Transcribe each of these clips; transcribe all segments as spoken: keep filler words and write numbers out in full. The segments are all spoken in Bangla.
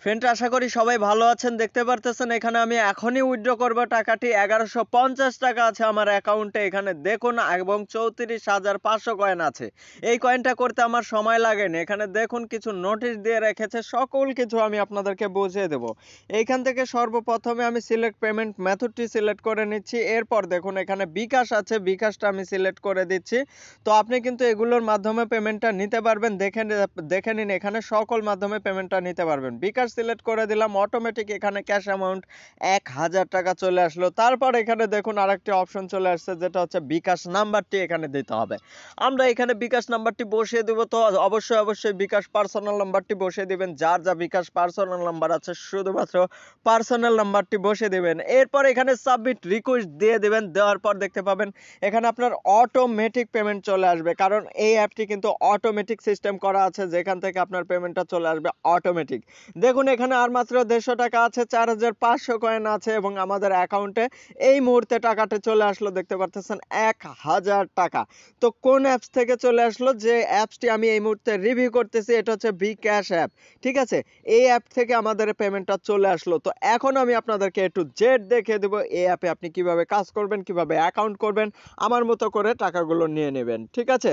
ফ্রেন্ড আশা করি সবাই ভালো আছেন। দেখতে পারতেছেন এখানে আমি এখনই উইথড্র করব টাকাটি এগারোশো পঞ্চাশ টাকা আছে আমার অ্যাকাউন্টে। এখানে দেখুন এবং চৌত্রিশ হাজার পাঁচশো কয়েন আছে। এই কয়েনটা করতে আমার সময় লাগেনি। এখানে দেখুন কিছু নোটিশ দিয়ে রেখেছে, সকল কিছু আমি আপনাদেরকে বুঝিয়ে দেব। এইখান থেকে সর্বপ্রথমে আমি সিলেক্ট পেমেন্ট মেথডটি সিলেক্ট করে নিচ্ছি। এরপর দেখুন এখানে বিকাশ আছে, বিকাশটা আমি সিলেক্ট করে দিচ্ছি। তো আপনি কিন্তু এগুলোর মাধ্যমে পেমেন্টটা নিতে পারবেন। দেখে দেখে নিন এখানে সকল মাধ্যমে পেমেন্টটা নিতে পারবেন। বিকাশ সিলেক্ট করে দিলাম, অটোমেটিক এখানে ক্যাশ অ্যামাউন্ট এক হাজার টাকা চলে আসলো। তারপর এখানে দেখুন আরেকটি অপশন চলে আসছে, যেটা হচ্ছে বিকাশ নাম্বারটি এখানে দিতে হবে। আমরা এখানে বিকাশ নাম্বারটি বসিয়ে দেব। তো অবশ্যই অবশ্যই বিকাশ পার্সোনাল নাম্বারটি বসিয়ে দিবেন। যার যা বিকাশ পার্সোনাল নাম্বার আছে শুধুমাত্র পার্সোনাল নাম্বারটি বসিয়ে দিবেন। এরপর এখানে সাবমিট রিকোয়েস্ট দিয়ে দিবেন। দেওয়ার পর দেখতে পাবেন এখানে আপনার অটোমেটিক পেমেন্ট চলে আসবে, কারণ এই অ্যাপটি কিন্তু অটোমেটিক সিস্টেম করা আছে, যেখান থেকে আপনার পেমেন্টটা চলে আসবে অটোমেটিক। দেখুন এখানে আর মাত্র দেড়শো টাকা আছে, চার হাজার পাঁচশো কয়েন আছে এবং আমাদের অ্যাকাউন্টে এই মুহূর্তে টাকাটা চলে আসলো। দেখতে পাচ্ছেন এক হাজার টাকা। তো কোন অ্যাপস থেকে চলে আসলো? যে অ্যাপসটি আমি এই মুহূর্তে রিভিউ করতেছি এটা হচ্ছে বিকাশ অ্যাপ। ঠিক আছে, এই অ্যাপ থেকে আমাদের পেমেন্টটা চলে আসলো। তো এখন আমি আপনাদেরকে একটু জেড দেখিয়ে দেবো এই অ্যাপে আপনি কিভাবে কাজ করবেন, কিভাবে অ্যাকাউন্ট করবেন, আমার মতো করে টাকাগুলো নিয়ে নেবেন। ঠিক আছে,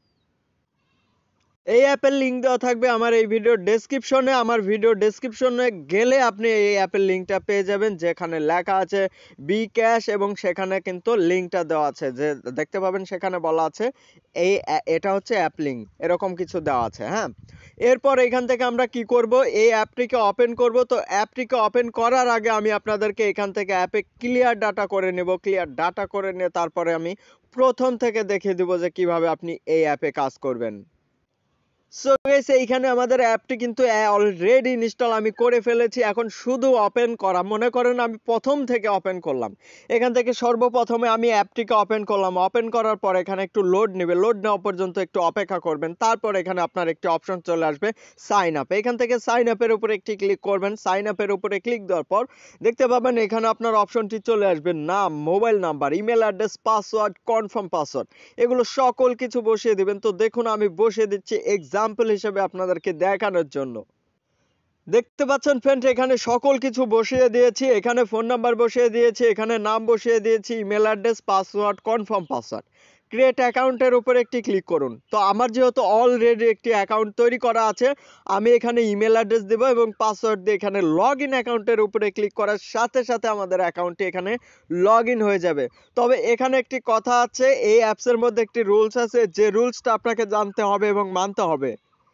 এই অ্যাপের লিঙ্ক দেওয়া থাকবে আমার এই ভিডিওর ডেসক্রিপশনে। আমার ভিডিও ডেসক্রিপশনে গেলে আপনি এই অ্যাপের লিঙ্কটা পেয়ে যাবেন, যেখানে লেখা আছে বিকাশ এবং সেখানে কিন্তু লিঙ্কটা দেওয়া আছে। যে দেখতে পাবেন সেখানে বলা আছে এই এটা হচ্ছে অ্যাপ লিঙ্ক, এরকম কিছু দেওয়া আছে। হ্যাঁ, এরপর এখান থেকে আমরা কি করব, এই অ্যাপটিকে ওপেন করব। তো অ্যাপটিকে ওপেন করার আগে আমি আপনাদেরকে এখান থেকে অ্যাপে ক্লিয়ার ডাটা করে নেব। ক্লিয়ার ডাটা করে নিয়ে তারপরে আমি প্রথম থেকে দেখিয়ে দেব যে কিভাবে আপনি এই অ্যাপে কাজ করবেন। সো গাইস, এইখানে আমাদের অ্যাপটি কিন্তু অলরেডি ইনস্টল আমি করে ফেলেছি। এখন শুধু ওপেন করা। মনে করেন আমি প্রথম থেকে ওপেন করলাম। এখান থেকে সর্বপ্রথমে আমি অ্যাপটিকে ওপেন করলাম। ওপেন করার পর এখানে একটু লোড নেবে। লোড নেওয়া পর্যন্ত একটু অপেক্ষা করবেন। তারপর এখানে আপনার একটি অপশন চলে আসবে সাইন আপ। এখান থেকে সাইন আপের উপরে একটি ক্লিক করবেন। সাইন আপের উপরে ক্লিক দেওয়ার পর দেখতে পাবেন এখানে আপনার অপশনটি চলে আসবে নাম, mobile number, email address, password, confirm password, এগুলো সকল কিছু বসিয়ে দিবেন। তো দেখুন আমি বসিয়ে দিচ্ছি এক্সাম্পল হিসেবে আপনাদেরকে দেখানোর জন্য। দেখতে পাচ্ছেন ফ্রেন্ড, এখানে সকল কিছু বসিয়ে দিয়েছি। এখানে ফোন নাম্বার বসিয়ে দিয়েছি, এখানে নাম বসিয়ে দিয়েছি, email address, password, confirm password. Create অ্যাকাউন্টের উপরে একটি ক্লিক করুন। তো আমার যেহেতু অলরেডি একটি অ্যাকাউন্ট তৈরি করা আছে, আমি এখানে ইমেল অ্যাড্রেস দেব এবং পাসওয়ার্ড দিয়ে এখানে লগ ইন অ্যাকাউন্টের উপরে ক্লিক করার সাথে সাথে আমাদের অ্যাকাউন্টটি এখানে লগ ইন হয়ে যাবে। তবে এখানে একটি কথা আছে, এই অ্যাপসের মধ্যে একটি রুলস আছে, যে রুলসটা আপনাকে জানতে হবে এবং মানতে হবে।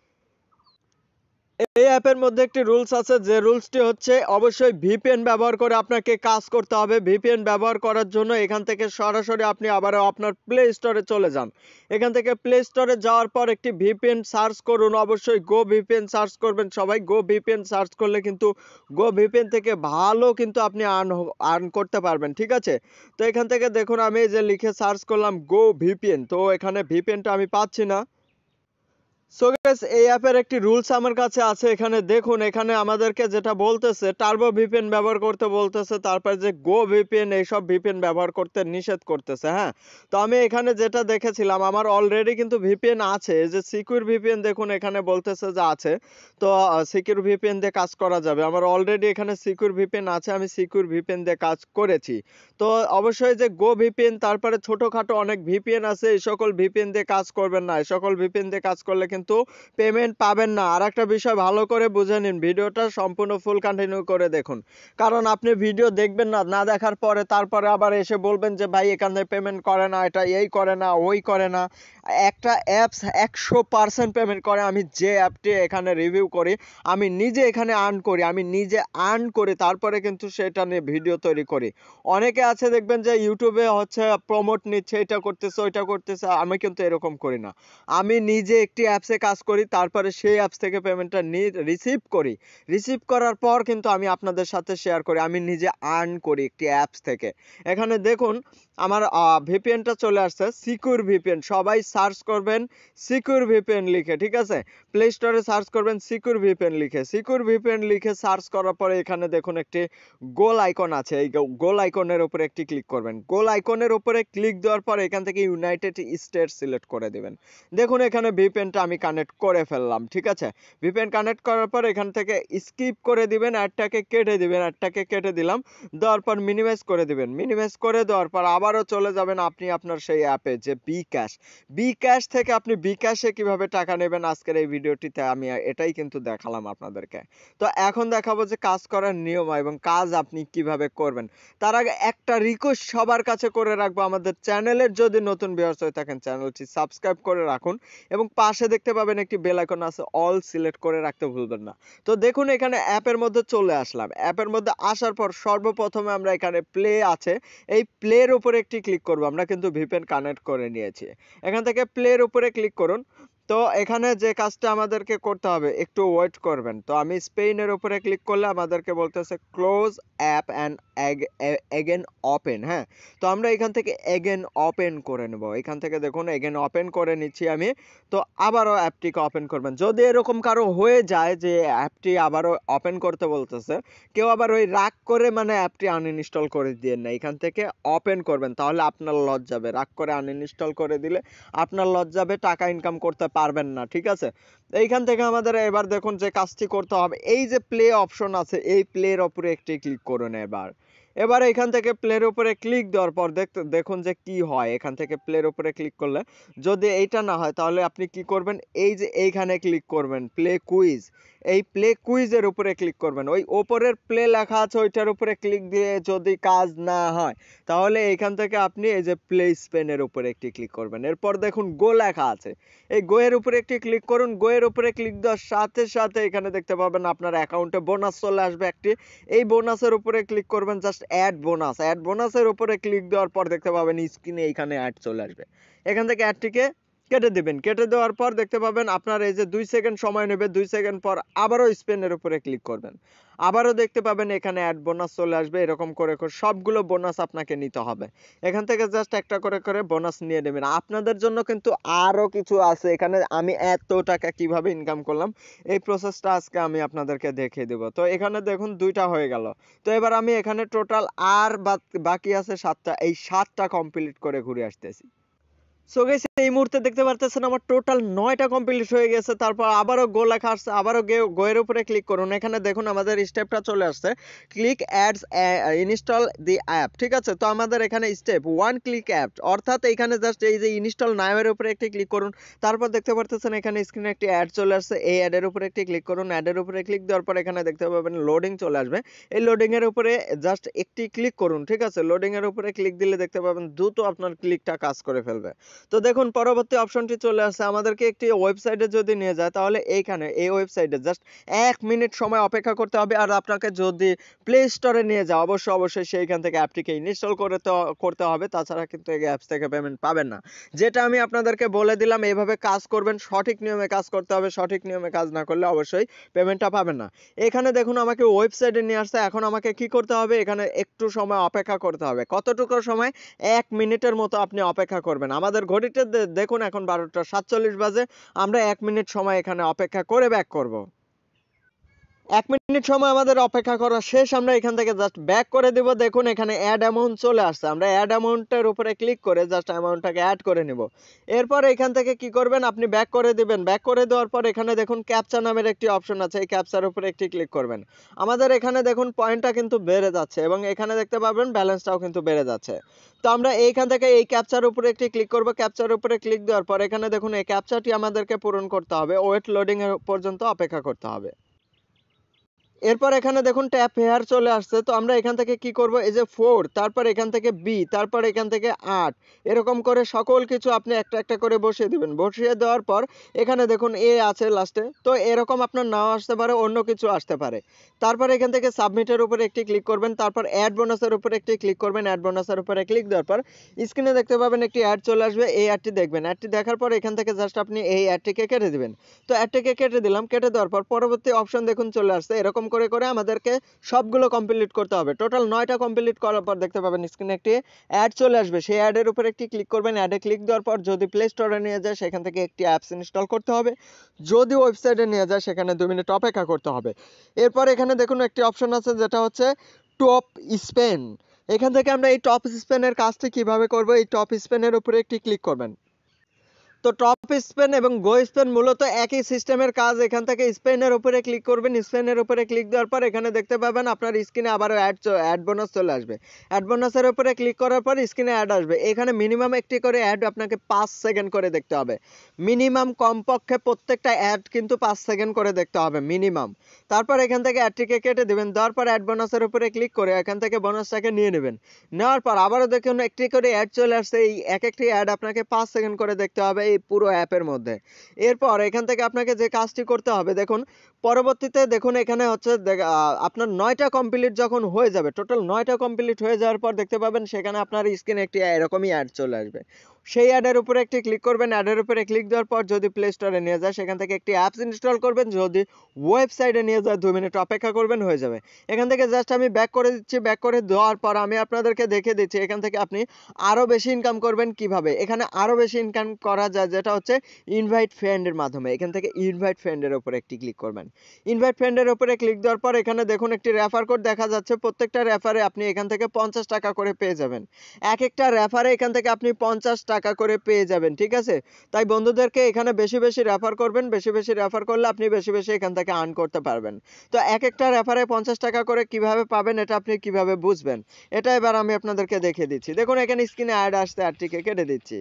এই অ্যাপের মধ্যে একটি রুলস আছে, যে রুলসটি হচ্ছে অবশ্যই ভিপিএন ব্যবহার করে আপনাকে কাজ করতে হবে। ভিপিএন ব্যবহার করার জন্য এখান থেকে সরাসরি আপনি আবারও আপনার প্লে স্টোরে চলে যান। এখান থেকে প্লে স্টোরে যাওয়ার পর একটি ভিপিএন সার্চ করুন। অবশ্যই গো ভিপিএন সার্চ করবেন সবাই। গো ভিপিএন সার্চ করলে কিন্তু গো ভিপিএন থেকে ভালো কিন্তু আপনি আর্ন আর্ন করতে পারবেন। ঠিক আছে, তো এখান থেকে দেখুন আমি যে লিখে সার্চ করলাম গো ভিপিএন, তো এখানে ভিপিএনটা আমি পাচ্ছি না। সো গাইস, এই অ্যাপের একটি রুলস আমার কাছে আছে। এখানে দেখুন এখানে আমাদেরকে যেটা বলতেছে টার্বো ভিপিএন ব্যবহার করতে বলতেছে, তারপর যে গো ভিপিএন এইসব ভিপিএন ব্যবহার করতে নিষেধ করতেছে। হ্যাঁ, তো আমি এখানে যেটা দেখেছিলাম আমার অলরেডি কিন্তু ভিপিএন আছে, যে সিকিউর ভিপিএন দেখুন এখানে বলতেছে যে আছে। তো সিকিউর ভিপিএন দিয়ে কাজ করা যাবে। আমার অলরেডি এখানে সিকিউর ভিপিএন আছে, আমি সিকিউর ভিপিএন দিয়ে কাজ করেছি। তো অবশ্যই যে গো ভিপিএন, তারপরে ছোটখাটো অনেক ভিপিএন আছে, এই সকল ভিপিএন দিয়ে কাজ করবেন না। এই সকল ভিপিএন দিয়ে কাজ করলে কিন্তু পেমেন্ট পাবেন না। আর একটা বিষয় ভালো করে বুঝে নিন, ভিডিওটা সম্পূর্ণ ফুল কন্টিনিউ করে দেখুন, কারণ আপনি ভিডিও দেখবেন না, না দেখার পরে তারপরে আবার এসে বলবেন যে ভাই এখান থেকে পেমেন্ট করে না, এটা এই করে না, ওই করে না। একটা অ্যাপস একশো পার্সেন্ট পেমেন্ট করে। আমি যে অ্যাপটি এখানে রিভিউ করি, আমি নিজে এখানে আর্ন করি, আমি নিজে আর্ন করি, তারপরে কিন্তু সেটা নিয়ে ভিডিও তৈরি করি। অনেকে আছে দেখবেন যে ইউটিউবে হচ্ছে প্রমোট নিচ্ছে, এটা করতেছে ওইটা করতেছে, আমি কিন্তু এরকম করি না। আমি নিজে একটি অ্যাপসে কাজ করি, তারপরে সেই অ্যাপস থেকে পেমেন্টটা নিয়ে রিসিভ করি। রিসিভ করার পর কিন্তু আমি আপনাদের সাথে শেয়ার করি, আমি নিজে আর্ন করি একটি অ্যাপস থেকে। এখানে দেখুন আমার ভিপিএনটা চলে আসছে, সিকিউর ভিপিএন। সবাই সার্চ করবেন সিকিউর ভিপিএন লিখে। ঠিক আছে, প্লে স্টোরে সার্চ করবেন সিকিউর ভিপিএন লিখে। সিকিউর ভিপিএন লিখে সার্চ করার পরে এখানে দেখুন একটি গোল আইকন আছে, এই গোল আইকনের উপরে একটি ক্লিক করবেন। গোল আইকনের উপরে ক্লিক দেওয়ার পর এখান থেকে ইউনাইটেড স্টেটস সিলেক্ট করে দিবেন। দেখুন এখানে ভিপিএনটা আমি কানেক্ট করে ফেললাম, ঠিক আছে। ভিপিএন কানেক্ট করার পর এখান থেকে স্কিপ করে দিবেন, অ্যাডটাকে কেটে দিবেন, অ্যাডটাকে কেটে দিলাম, দেওয়ার পর মিনিমাইজ করে দিবেন। মিনিমাইজ করে দেওয়ার পর আবারও চলে যাবেন আপনি আপনার সেই অ্যাপে যে বিকাশ। বিকাশ থেকে আপনি বিকাশে কিভাবে টাকা নেবেন আজকের এই ভিডিওটিতে আমি এটাই কিন্তু দেখালাম আপনাদেরকে। তো এখন দেখাবো যে কাজ করার নিয়ম এবং কাজ আপনি কিভাবে করবেন। তার আগে একটা রিকোয়েস্ট সবার কাছে করে রাখবো, আমাদের চ্যানেলের যদি নতুন ভিউয়ার্স হয়ে থাকেন চ্যানেলটি সাবস্ক্রাইব করে রাখুন এবং পাশে দেখতে পাবেন একটি বেল আইকন আছে, অল সিলেক্ট করে রাখতে ভুলবেন না। তো দেখুন এখানে অ্যাপের মধ্যে চলে আসলাম। অ্যাপের মধ্যে আসার পর সর্বপ্রথমে আমরা এখানে প্লে আছে, এই প্লের উপরে একটি ক্লিক করব। আমরা কিন্তু ভিপিএন কানেক্ট করে নিয়েছি। এখান থেকে প্লের উপরে ক্লিক করুন। তো এখানে যে কাজটা আমাদেরকে করতে হবে, একটু ওয়েট করবেন। তো আমি স্পেনের উপরে ক্লিক করলে আমাদেরকে বলতেছে close app and again open. হ্যাঁ, তো আমরা এখান থেকে এগেন ওপেন করে নেব। এখান থেকে দেখুন এগেন ওপেন করে নিচ্ছি আমি। তো আবারও অ্যাপটিকে ওপেন করবেন। যদি এরকম কারো হয়ে যায় যে অ্যাপটি আবারও ওপেন করতে বলতেছে, কেউ আবার ওই রাগ করে মানে অ্যাপটি আনইনস্টল করে দিয়ে না, এখান থেকে ওপেন করবেন, তাহলে আপনার লস যাবে। রাগ করে আনইনস্টল করে দিলে আপনার লস যাবে, টাকা ইনকাম করতে পারবেন না, ঠিক আছে। এইখান থেকে আমাদের এবার দেখুন যে কাজটি করতে হবে, এই যে প্লে অপশন আছে এই প্লের উপরে একটি ক্লিক করুন। এবার এবার এখান থেকে প্লের উপরে ক্লিক দেওয়ার পর দেখতে দেখুন যে কি হয়। এখান থেকে প্লের উপরে ক্লিক করলে যদি এইটা না হয় তাহলে আপনি কি করবেন, এই যে এইখানে ক্লিক করবেন প্লে কুইজ। এই প্লে কুইজের উপরে ক্লিক করবেন, ওই ওপরের প্লে লেখা আছে ওইটার উপরে ক্লিক দিয়ে যদি কাজ না হয় তাহলে এইখান থেকে আপনি এই যে প্লে স্পেনের উপরে একটি ক্লিক করবেন। এরপর দেখুন গো লেখা আছে, এই গো এর উপরে একটি ক্লিক করুন। গো এর উপরে ক্লিক দেওয়ার সাথে সাথে এখানে দেখতে পাবেন আপনার অ্যাকাউন্টে বোনাস চলে আসবে একটি। এই বোনাসের উপরে ক্লিক করবেন, জাস্ট অ্যাড বোনাস। অ্যাড বোনাসের উপরে ক্লিক দেওয়ার পর দেখতে পাবেন স্ক্রিনে এইখানে অ্যাড চলে আসবে। এখান থেকে অ্যাডটিকে কেটে দিবেন। কেটে দেওয়ার পর দেখতে পাবেন আপনার এই যে দুই সেকেন্ড সময় নেবে, দুই সেকেন্ড পর আবারও স্পেনের উপরে ক্লিক করবেন। আবারও দেখতে পাবেন এখানে অ্যাড বোনাস চলে আসবে। এরকম করে করে সবগুলো বোনাস আপনাকে নিতে হবে। এখান থেকে জাস্ট একটা করে করে বোনাস নিয়ে নেবেন। আপনাদের জন্য কিন্তু আরও কিছু আছে, এখানে আমি এত টাকা কিভাবে ইনকাম করলাম এই প্রসেসটা আজকে আমি আপনাদেরকে দেখিয়ে দেব। তো এখানে দেখুন দুইটা হয়ে গেল। তো এবার আমি এখানে টোটাল আর বাকি আছে সাতটা, এই সাতটা কমপ্লিট করে ঘুরে আসতেছি। সো গাইস এই মুহূর্তে দেখতে পারতেছেন আমার টোটাল নয়টা কমপ্লিট হয়ে গেছে। তারপর আবারও গো লেখা আসছে, আবারও গো এর উপরে ক্লিক করুন। এখানে দেখুন আমাদের স্টেপটা চলে আসছে, click ads install the app, ঠিক আছে। তো আমাদের এখানে স্টেপ ওয়ান ক্লিক অ্যাপ, অর্থাৎ এখানে জাস্ট এই যে ইনস্টল নাও এর উপরে একটি ক্লিক করুন। তারপর দেখতে পারতেছেন এখানে স্ক্রিনে একটি অ্যাড চলে আসছে, এই অ্যাডের উপরে একটি ক্লিক করুন। অ্যাডের উপরে ক্লিক দেওয়ার পর এখানে দেখতে পাবেন লোডিং চলে আসবে, এই লোডিং এর উপরে জাস্ট একটি ক্লিক করুন, ঠিক আছে। লোডিং এর উপরে ক্লিক দিলে দেখতে পাবেন দ্রুত আপনার ক্লিকটা কাজ করে ফেলবে। তো দেখুন পরবর্তী অপশনটি চলে আসছে, আমাদেরকে একটি ওয়েবসাইটে যদি নিয়ে যায় তাহলে এইখানে এই ওয়েবসাইটে জাস্ট এক মিনিট সময় অপেক্ষা করতে হবে। আর আপনাকে যদি প্লে স্টোরে নিয়ে যায় অবশ্যই অবশ্যই সেইখান থেকে অ্যাপটিকে ইনস্টল করে করতে হবে, তাছাড়া কিন্তু এই অ্যাপস থেকে পেমেন্ট পাবেন না। যেটা আমি আপনাদেরকে বলে দিলাম এইভাবে কাজ করবেন, সঠিক নিয়মে কাজ করতে হবে। সঠিক নিয়মে কাজ না করলে অবশ্যই পেমেন্টটা পাবেন না। এখানে দেখুন আমাকে ওয়েবসাইটে নিয়ে আসছে, এখন আমাকে কি করতে হবে, এখানে একটু সময় অপেক্ষা করতে হবে। কতটুকু সময়, এক মিনিটের মতো আপনি অপেক্ষা করবেন। আমাদের ঘড়িতে দেখুন এখন বারোটা সাতচল্লিশ বাজে, আমরা এক মিনিট সময় এখানে অপেক্ষা করে ব্যাক করব। এক মিনিট সময় আমাদের অপেক্ষা করা শেষ, আমরা এখান থেকে জাস্ট ব্যাক করে দেব। দেখুন এখানে অ্যাড অ্যামাউন্ট চলে আসছে, আমরা অ্যাড অ্যামাউন্টের উপরে ক্লিক করে জাস্ট অ্যামাউন্টটাকে অ্যাড করে নেব। এরপর এখান থেকে কি করবেন, আপনি ব্যাক করে দিবেন। ব্যাক করে দেওয়ার পর এখানে দেখুন ক্যাপচা নামের একটি অপশন আছে, এই ক্যাপচার উপরে একটি ক্লিক করবেন। আমাদের এখানে দেখুন পয়েন্টটা কিন্তু বেড়ে যাচ্ছে এবং এখানে দেখতে পাবেন ব্যালেন্সটাও কিন্তু বেড়ে যাচ্ছে। তো আমরা এইখান থেকে এই ক্যাপচার উপরে একটি ক্লিক করব। ক্যাপচার উপরে ক্লিক দেওয়ার পর এখানে দেখুন এই ক্যাপচাটি আমাদেরকে পূরণ করতে হবে, ওয়েট লোডিং এর পর্যন্ত অপেক্ষা করতে হবে। এরপর এখানে দেখুন ট্যাপ হেয়ার চলে আসছে। তো আমরা এখান থেকে কি করব, এই যে ফোর, তারপর এখান থেকে বি, তারপর এখান থেকে আট, এরকম করে সকল কিছু আপনি একটা একটা করে বসিয়ে দিবেন। বসিয়ে দেওয়ার পর এখানে দেখুন এ আছে লাস্টে, তো এরকম আপনার নাও আসতে পারে, অন্য কিছু আসতে পারে। তারপর এখান থেকে সাবমিটের উপরে একটি ক্লিক করবেন, তারপর অ্যাড বোনাসের উপরে একটি ক্লিক করবেন। অ্যাড বোনাসের উপরে ক্লিক দেওয়ার পর স্ক্রিনে দেখতে পাবেন একটি অ্যাড চলে আসবে, এই অ্যাডটি দেখবেন। অ্যাডটি দেখার পর এখান থেকে জাস্ট আপনি এই অ্যাডটিকে কেটে দিবেন। তো অ্যাডটিকে কেটে দিলাম। কেটে দেওয়ার পর পরবর্তী অপশন দেখুন চলে আসছে, এরকম করে করে আমাদেরকে সবগুলো কমপ্লিট করতে হবে। টোটাল নয়টা কমপ্লিট করার পর দেখতে পাবেন স্ক্রিনে একটি অ্যাড চলে আসবে। সেই অ্যাডের উপর একটি ক্লিক করবেন। অ্যাডে ক্লিক দেওয়ার পর যদি প্লে স্টোরে নিয়ে যায় সেখান থেকে একটি অ্যাপস ইনস্টল করতে হবে। যদি ওয়েবসাইটে নিয়ে যায় সেখানে দুই মিনিট অপেক্ষা করতে হবে। এরপর এখানে দেখুন একটি অপশন আছে যেটা হচ্ছে টপ স্পেন। এখান থেকে আমরা এই টপ স্পেনের কাজটি কিভাবে করব, এই টপ স্পেনের উপরে একটি ক্লিক করবেন। তো টপ স্পেন এবং গো স্পেন মূলত একই সিস্টেমের কাজ। এখান থেকে স্পেনের উপরে ক্লিক করবেন। স্পেনের উপরে ক্লিক দেওয়ার পর এখানে দেখতে পাবেন আপনার স্ক্রিনে আবারও অ্যাড অ্যাড বোনাস চলে আসবে। অ্যাড বোনাসের উপরে ক্লিক করার পর স্ক্রিনে অ্যাড আসবে। এখানে মিনিমাম একটি করে অ্যাড আপনাকে পাঁচ সেকেন্ড করে দেখতে হবে। মিনিমাম কমপক্ষে প্রত্যেকটা অ্যাড কিন্তু পাঁচ সেকেন্ড করে দেখতে হবে মিনিমাম। তারপর এখান থেকে অ্যাডটিকে কেটে দেবেন। দেওয়ার পর অ্যাড বোনাসের উপরে ক্লিক করে এখান থেকে বোনাসটাকে নিয়ে নেবেন। নেওয়ার পর আবারও দেখুন একটি করে অ্যাড চলে আসছে। এই এক একটি অ্যাড আপনাকে পাঁচ সেকেন্ড করে দেখতে হবে এই পুরো অ্যাপের মধ্যে। এরপর এখান থেকে আপনাকে যে কাজটি করতে হবে দেখুন, পরবর্তীতে দেখুন এখানে হচ্ছে আপনার নয়টা কমপ্লিট যখন হয়ে যাবে, টোটাল নয়টা কমপ্লিট হয়ে যাওয়ার পর দেখতে পাবেন সেখানে আপনার স্ক্রিনে একটি এরকমই অ্যাড চলে আসবে। সেই অ্যাডের উপরে একটি ক্লিক করবেন। অ্যাডের উপরে ক্লিক দেওয়ার পর যদি প্লে স্টোরে নিয়ে যায় সেখান থেকে একটি অ্যাপস ইনস্টল করবেন। যদি ওয়েবসাইটে নিয়ে যায় দুই মিনিট অপেক্ষা করবেন, হয়ে যাবে। এখান থেকে জাস্ট আমি ব্যাক করে দিচ্ছি। ব্যাক করে দেওয়ার পর আমি আপনাদেরকে দেখে দিচ্ছি এখান থেকে আপনি আরও বেশি ইনকাম করবেন কিভাবে। এখানে আরও বেশি ইনকাম করা যায় যেটা হচ্ছে ইনভাইট ফ্রেন্ডের মাধ্যমে। এখান থেকে ইনভাইট ফ্রেন্ডের উপরে একটি ক্লিক করবেন। ইনভাইট ফ্রেন্ডের উপরে ক্লিক দেওয়ার পর এখানে দেখুন একটি রেফার কোড দেখা যাচ্ছে। প্রত্যেকটা রেফারে আপনি এখান থেকে পঞ্চাশ টাকা করে পেয়ে যাবেন। এক একটা রেফারে এখান থেকে আপনি পঞ্চাশ টাকা করে পেয়ে যাবেন, ঠিক আছে। তাই বন্ধুদেরকে এখানে বেশি বেশি রেফার করবেন। বেশি বেশি রেফার করলে আপনি বেশি বেশি এখান থেকে আর্ন করতে পারবেন। তো এক একটা রেফারে পঞ্চাশ টাকা করে কিভাবে পাবেন, এটা আপনি কিভাবে বুঝবেন, এটা এবার আমি আপনাদেরকে দেখিয়ে দিচ্ছি। দেখুন এখানে স্ক্রিনে অ্যাড আসছে, অ্যাডটিকে কেটে দিচ্ছি।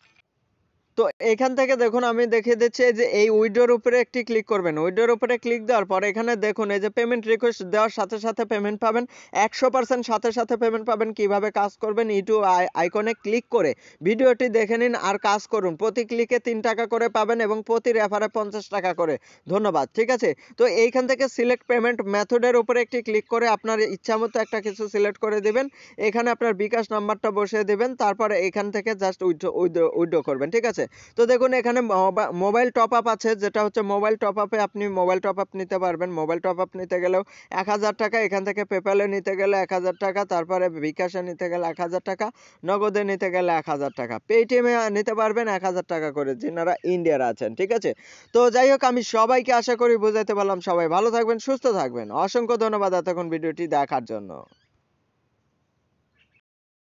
তো এখান থেকে দেখুন আমি দেখিয়ে দিচ্ছি যে এই উইডোর উপরে একটি ক্লিক করবেন। উইডোর উপরে ক্লিক দেওয়ার পর এখানে দেখুন এই যে পেমেন্ট রিকোয়েস্ট দেওয়ার সাথে সাথে পেমেন্ট পাবেন। একশো পার্সেন্ট সাথে সাথে পেমেন্ট পাবেন। কিভাবে কাজ করবেন, ইউটিউব আইকনে ক্লিক করে ভিডিওটি দেখে নিন আর কাজ করুন। প্রতি ক্লিকে তিন টাকা করে পাবেন এবং প্রতি রেফারে পঞ্চাশ টাকা করে। ধন্যবাদ, ঠিক আছে। তো এইখান থেকে সিলেক্ট পেমেন্ট মেথডের উপরে একটি ক্লিক করে আপনার ইচ্ছা মতো একটা কিছু সিলেক্ট করে দিবেন। এখানে আপনার বিকাশ নাম্বারটা বসিয়ে দিবেন। তারপরে এখান থেকে জাস্ট উইথড্র উইথড্র করবেন, ঠিক আছে। তো দেখুন এখানে মোবাইল টপ আপ আছে, যেটা হচ্ছে মোবাইল টপ আপে আপনি মোবাইল টপ আপ নিতে পারবেন। মোবাইল টপ আপ নিতে গেলেও এক হাজার টাকা, এখান থেকে পেপ্যালে নিতে গেলে এক হাজার টাকা, তারপরে বিকাশে নিতে গেলে এক হাজার টাকা, নগদে নিতে গেলে এক হাজার টাকা, পেটিএমে নিতে পারবেন এক হাজার টাকা করে, যারা ইন্ডিয়ার আছেন, ঠিক আছে। তো যাই হোক, আমি সবাইকে আশা করি বুঝাইতে পারলাম। সবাই ভালো থাকবেন, সুস্থ থাকবেন। অসংখ্য ধন্যবাদ এতক্ষণ ভিডিওটি দেখার জন্য।